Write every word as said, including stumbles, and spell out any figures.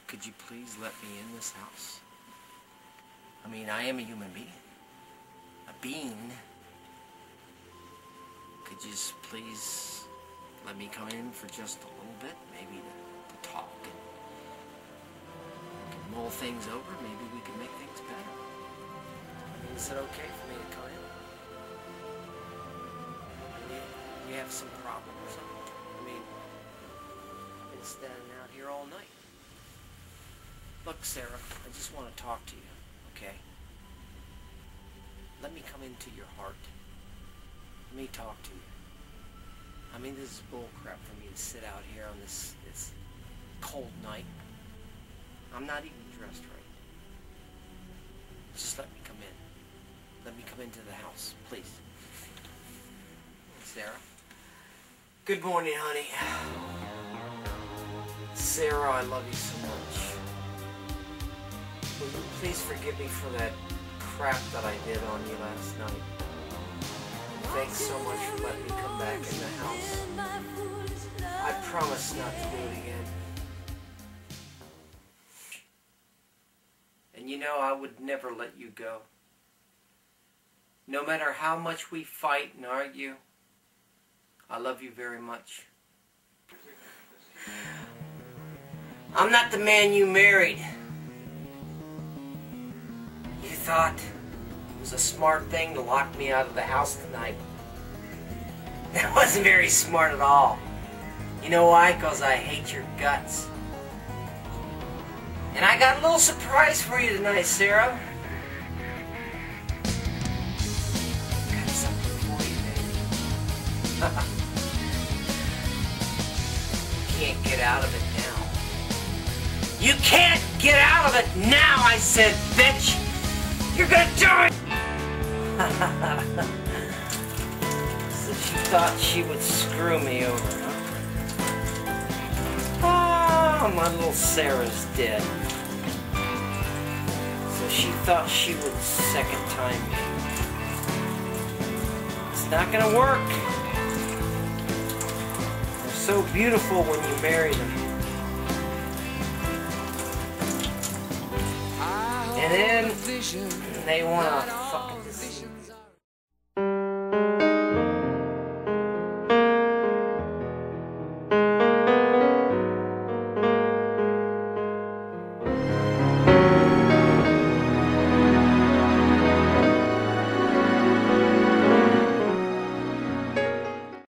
Could you please let me in this house? I mean, I am a human being. A being. Could you just please let me come in for just a little bit? Maybe to, to talk and, and mull things over. Maybe we could make things better. I mean, is it okay for me to come in? You, you have some problem or something? I mean, I've been standing out here all night. Look, Sarah, I just want to talk to you, okay? Let me come into your heart. Let me talk to you. I mean, this is bullcrap for me to sit out here on this, this cold night. I'm not even dressed right. Just let me come in. Let me come into the house, please. Sarah? Good morning, honey. Sarah, I love you so much. Will you please forgive me for that crap that I did on you last night? Thanks so much for letting me come back in the house. I promise not to do it again. And you know, I would never let you go. No matter how much we fight and argue, I love you very much. I'm not the man you married. You thought it was a smart thing to lock me out of the house tonight. That wasn't very smart at all. You know why? Because I hate your guts. And I got a little surprise for you tonight, Sarah. Got something for you, baby. You can't get out of it now. You can't get out of it now, I said, bitch! You're gonna do it! So she thought she would screw me over, huh? Oh, my little Sarah's dead. So she thought she would second time me. It's not gonna work. They're so beautiful when you marry them. And then they want to